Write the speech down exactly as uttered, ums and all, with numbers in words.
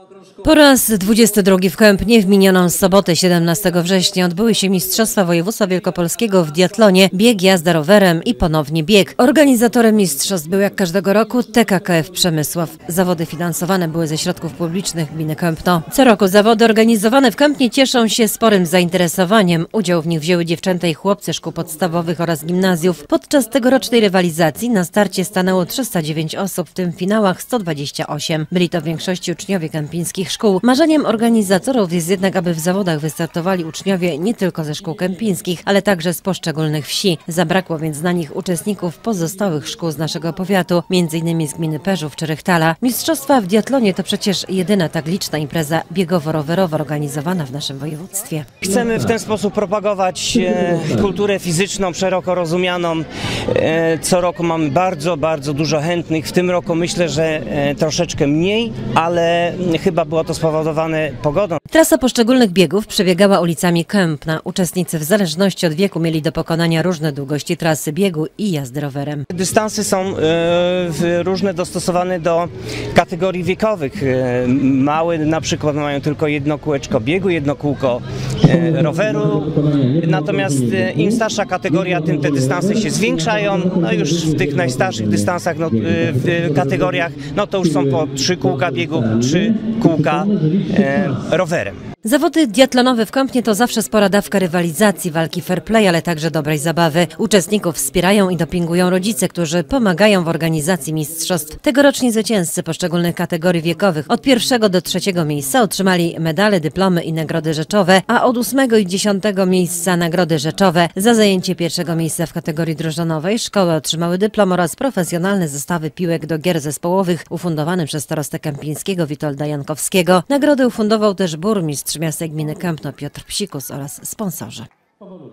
Po raz dwudziesty drugi w Kępnie w minioną sobotę siedemnastego września odbyły się Mistrzostwa Województwa Wielkopolskiego w diatlonie, bieg, jazda rowerem i ponownie bieg. Organizatorem mistrzostw był jak każdego roku T K K F Przemysław. Zawody finansowane były ze środków publicznych gminy Kępno. Co roku zawody organizowane w Kępnie cieszą się sporym zainteresowaniem. Udział w nich wzięły dziewczęta i chłopcy szkół podstawowych oraz gimnazjów. Podczas tegorocznej rywalizacji na starcie stanęło trzysta dziewięć osób, w tym w finałach sto dwadzieścia osiem. Byli to w większości uczniowie kępińskich szkół. Marzeniem organizatorów jest jednak, aby w zawodach wystartowali uczniowie nie tylko ze szkół kępińskich, ale także z poszczególnych wsi. Zabrakło więc na nich uczestników pozostałych szkół z naszego powiatu, między innymi z gminy Perzów czy Rychtala. Mistrzostwa w diatlonie to przecież jedyna tak liczna impreza biegowo-rowerowa organizowana w naszym województwie. Chcemy w ten sposób propagować e, kulturę fizyczną, szeroko rozumianą. E, co roku mamy bardzo, bardzo dużo chętnych. W tym roku myślę, że e, troszeczkę mniej, ale chyba było to spowodowane pogodą. Trasa poszczególnych biegów przebiegała ulicami Kępna. Uczestnicy w zależności od wieku mieli do pokonania różne długości trasy biegu i jazdy rowerem. Dystanse są e, różne, dostosowane do kategorii wiekowych. E, małe na przykład mają tylko jedno kółeczko biegu, jedno kółko e, roweru. Natomiast e, im starsza kategoria, tym te dystanse się zwiększają. No już w tych najstarszych dystansach, no, e, w kategoriach, no to już są po trzy kółka biegu, trzy kółka e, rowerem. Zawody diatlonowe w Kępnie to zawsze spora dawka rywalizacji, walki fair play, ale także dobrej zabawy. Uczestników wspierają i dopingują rodzice, którzy pomagają w organizacji mistrzostw. Tegoroczni zwycięzcy poszczególnych kategorii wiekowych od pierwszego do trzeciego miejsca otrzymali medale, dyplomy i nagrody rzeczowe, a od ósmego i dziesiątego miejsca nagrody rzeczowe. Za zajęcie pierwszego miejsca w kategorii drużynowej szkoły otrzymały dyplom oraz profesjonalne zestawy piłek do gier zespołowych ufundowane przez starostę kępińskiego Witolda Jankowskiego. Nagrody ufundował też burmistrz miasta gminy Kępno Piotr Psikus oraz sponsorzy.